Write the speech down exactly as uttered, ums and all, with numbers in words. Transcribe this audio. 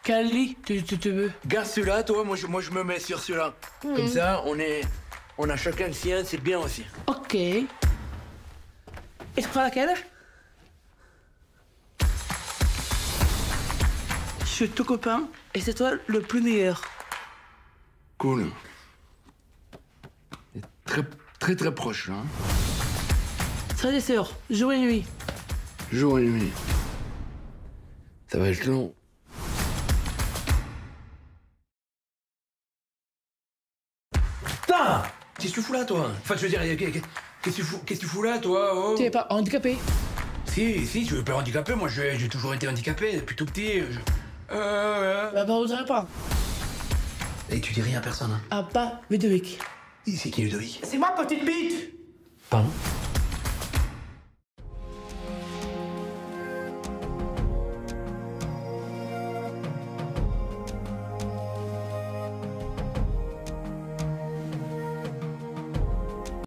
Quel lit tu, tu, tu veux? Garde celui-là, toi, moi je, moi je me mets sur celui-là. Mmh. Comme ça, on est... On a chacun le sien, c'est bien aussi. Ok. Et tu prends laquelle? Je suis ton copain et c'est toi le plus meilleur. Cool. Très, très, très proche, là. Hein. Frères et sœurs, jour et nuit. Jour et nuit. Ça va être long. Putain! Qu'est-ce que tu fous là, toi? Enfin, je veux dire, qu'est-ce que tu fous, qu'est-ce que tu fous là, toi? Oh. Tu n'es pas handicapé? Si, si, tu veux pas handicapé. Moi, j'ai toujours été handicapé depuis tout petit. Je... Euh... Bah, bah, on dirait pas. Et tu dis rien à personne, hein? Ah, pas Ludovic. C'est qui Ludovic? C'est moi, petite bite! Pardon?